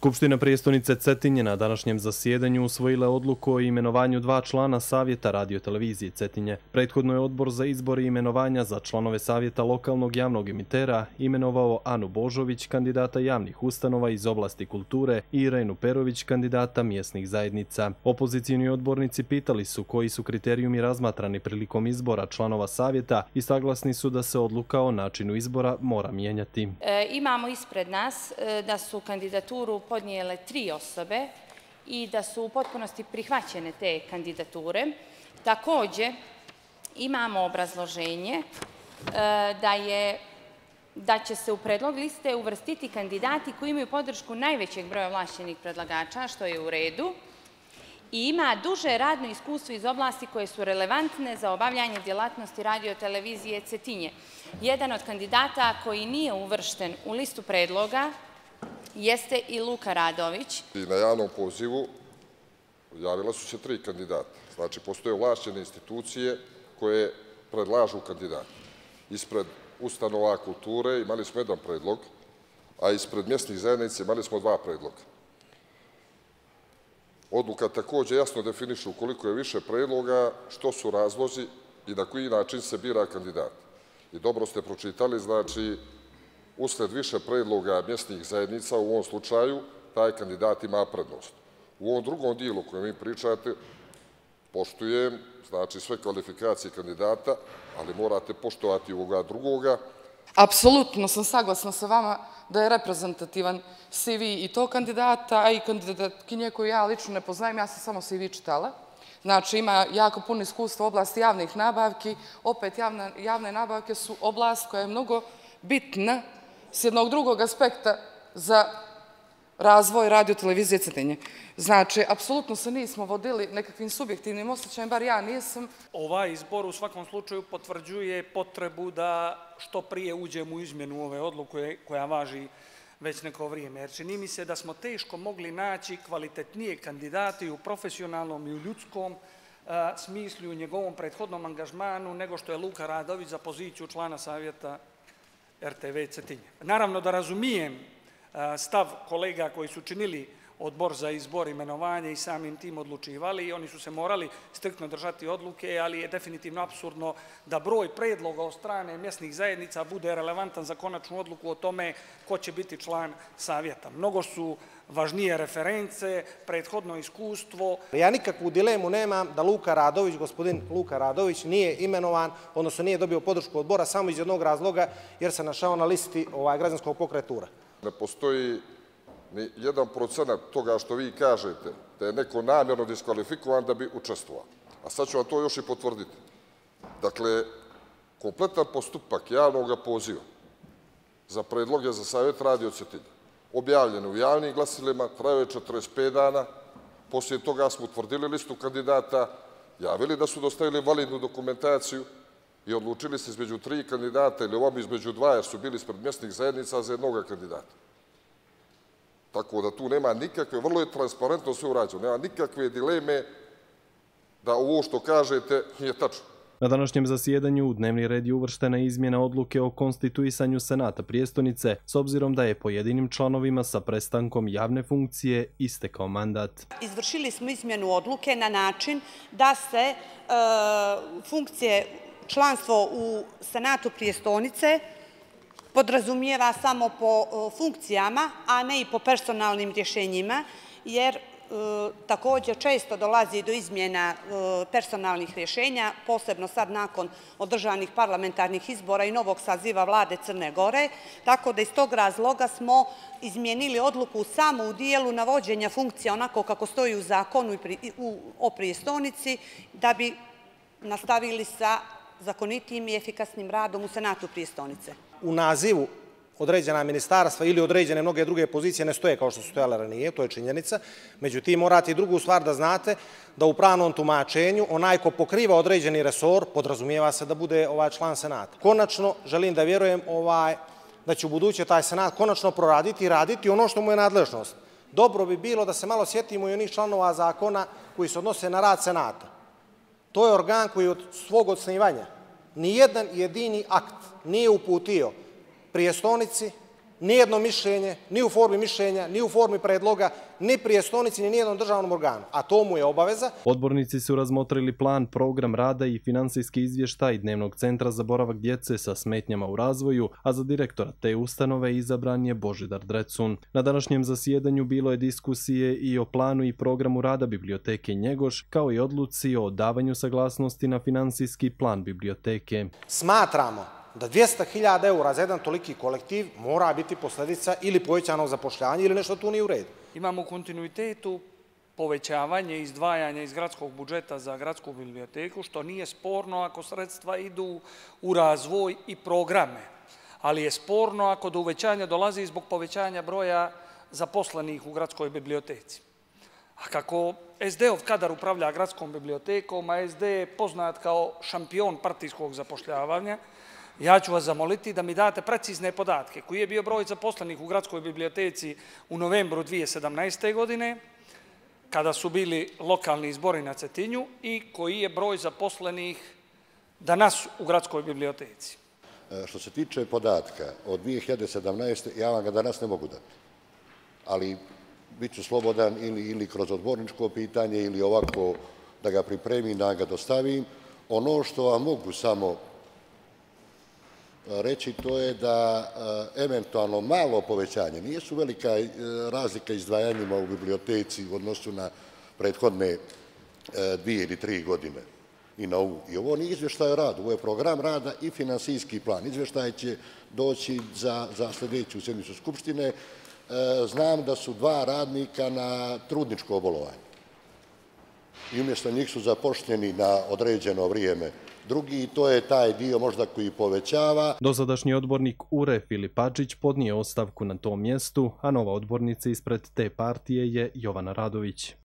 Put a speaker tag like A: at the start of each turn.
A: Skupština prijestonice Cetinje na današnjem zasjedanju usvojila odluku o imenovanju 2 člana Savjeta radiotelevizije Cetinje. Prethodno je Odbor za izbor i imenovanja za članove Savjeta lokalnog javnog emitera imenovao Anu Božović, kandidata javnih ustanova iz oblasti kulture, i Irenu Perović, kandidata mjesnih zajednica. Opozicijni odbornici pitali su koji su kriterijumi razmatrani prilikom izbora članova Savjeta i saglasni su da se odluka o načinu izbora mora mijenjati.
B: Imamo ispred nas da su kandidaturu podnijele 3 osobe i da su u potpunosti prihvaćene te kandidature. Također imamo obrazloženje da će se u predlog liste uvrstiti kandidati koji imaju podršku najvećeg broja ovlašćenih predlagača, što je u redu, i ima duže radno iskustvo iz oblasti koje su relevantne za obavljanje djelatnosti radiotelevizije Cetinje. Jedan od kandidata koji nije uvršten u listu predloga jeste i Luka Radović.
C: Na javnom pozivu javila su se 3 kandidata. Znači, postoje ovlašćene institucije koje predlažu kandidata. Ispred ustanova kulture imali smo 1 predlog, a ispred mjesnih zajednica imali smo 2 predloga. Odluka također jasno definiše ukoliko je više predloga, što su razlozi i na koji način se bira kandidat. I dobro ste pročitali, znači, usled više predloga mjesnih zajednica, u ovom slučaju, taj kandidat ima prednost. U ovom drugom dijelu kojem vi pričate, poštujem, znači, sve kvalifikacije kandidata, ali morate poštovati ovoga drugoga.
D: Apsolutno sam saglasna sa vama da je reprezentativan CV i to kandidata, a i kandidatkinje koju ja lično ne poznajem, ja sam samo CV čitala. Znači, ima jako puno iskustva u oblasti javnih nabavki. Opet, javne nabavke su oblast koja je mnogo bitna s jednog drugog aspekta za razvoj radiotelevizije Cetinje. Znači, apsolutno se nismo vodili nekakvim subjektivnim osjećajem, bar ja nisam.
E: Ovaj izbor u svakom slučaju potvrđuje potrebu da što prije uđemo u izmjenu ove odluke koja važi već neko vrijeme. Jer čini mi se da smo teško mogli naći kvalitetnije kandidate i u profesionalnom i u ljudskom smislu i u njegovom prethodnom angažmanu nego što je Luka Radović za poziciju člana Savjeta RTV Cetinje. Naravno da razumijem stav kolega koji su činili Odbor za izbor, imenovanje i samim tim odlučivali i oni su se morali striktno držati odluke, ali je definitivno apsurdno da broj predloga od strane mjesnih zajednica bude relevantan za konačnu odluku o tome ko će biti član Savjeta. Mnogo su važnije reference, prethodno iskustvo.
F: Ja nikakvu dilemu nemam da gospodin Luka Radović nije imenovan, odnosno nije dobio podršku odbora samo iz jednog razloga jer se našao na listi građanskog pokreta URA.
C: Ne postoji ni 1% toga što vi kažete da je neko namjerno diskvalifikovan da bi učestvovao. A sad ću vam to još i potvrditi. Dakle, kompletan postupak javnog poziva za predloge za Savjet radio Cetinje objavljen u javnim glasilima, trajao je 45 dana, poslije toga smo utvrdili listu kandidata, javili da su dostavili validnu dokumentaciju i odlučili se između 3 kandidata ili ovom između 2 jer su bili ispred mjesnih zajednica za jednoga kandidata. Tako da tu nema nikakve, vrlo je transparentno sve urađeno, nema nikakve dileme da ovo što kažete nije tačno.
A: Na današnjem zasjedanju u dnevni red je uvrštena izmjena odluke o konstituisanju Senata prijestonice s obzirom da je pojedinim članovima sa prestankom javne funkcije istekao mandat.
G: Izvršili smo izmjenu odluke na način da se funkcije članstvo u Senatu prijestonice podrazumijeva samo po funkcijama, a ne i po personalnim rješenjima, jer također često dolazi do izmjena personalnih rješenja, posebno sad nakon održanih parlamentarnih izbora i novog saziva vlade Crne Gore, tako da iz tog razloga smo izmijenili odluku samo u dijelu navođenja funkcija onako kako stoji u zakonu o prijestonici, da bi nastavili sa zakonitijim i efikasnim radom u Senatu prijestonice.
F: U nazivu određena ministarstva ili određene mnoge druge pozicije ne stoje kao što su stojale ranije, to je činjenica. Međutim, morate i drugu stvar da znate da u pravnom tumačenju onaj ko pokriva određeni resor podrazumijeva se da bude član Senata. Konačno, želim da vjerujem da će u buduće taj Senat konačno proraditi i raditi ono što mu je nadležnost. Dobro bi bilo da se malo sjetimo i onih članova zakona koji se odnose na rad Senata. To je organ koji od svog osnivanja nijedan jedini akt nije uputio prijestonici, nijedno mišljenje, ni u formi mišljenja, ni u formi predloga, ni prijestonici, ni nijednom državnom organu, a to mu je obaveza.
A: Odbornici su razmotrili plan, program rada i finansijski izvještaj Dnevnog centra za boravak djece sa smetnjama u razvoju, a za direktora te ustanove izabran je Božidar Drecun. Na današnjem zasjedanju bilo je diskusije i o planu i programu rada biblioteke Njegoš, kao i odluci o davanju saglasnosti na finansijski plan biblioteke.
F: Smatramo da 200.000 eura za jedan toliki kolektiv mora biti posljedica ili povećanog zapošljavanja ili nešto tu nije u redu.
E: Imamo u kontinuitetu povećavanje izdvajanja iz gradskog budžeta za gradsku biblioteku, što nije sporno ako sredstva idu u razvoj i programe, ali je sporno ako do uvećanja dolazi zbog povećanja broja zaposlenih u gradskoj biblioteci. A kako SD-ov kadar upravlja gradskom bibliotekom, a SD je poznat kao šampion partijskog zapošljavanja, ja ću vas zamoliti da mi date precizne podatke. Koji je bio broj zaposlenih u gradskoj biblioteci u novembru 2017. godine, kada su bili lokalni izbori na Cetinju, i koji je broj zaposlenih danas u gradskoj biblioteci?
H: Što se tiče podatka od 2017. ja vam ga danas ne mogu dati, ali bit ću slobodan ili kroz odborničko pitanje ili ovako da ga pripremim, da ga dostavim. Ono što vam mogu samo reći, to je da eventualno malo povećanje, nije su velika razlika izdvajanjima u biblioteci u odnosu na prethodne 2 ili 3 godine i na ovu. I ovo nije izvještaj o radu, ovo je program rada i finansijski plan. Izvještaj će doći za sljedeću sjednicu Skupštine. Znam da su 2 radnika na trudničko bolovanje i umjesto njih su zapošljeni na određeno vrijeme drugi, i to je taj dio možda koji povećava.
A: Dosadašnji odbornik URE Filip Adžić podnio ostavku na tom mjestu, a nova odbornica ispred te partije je Jovana Radović.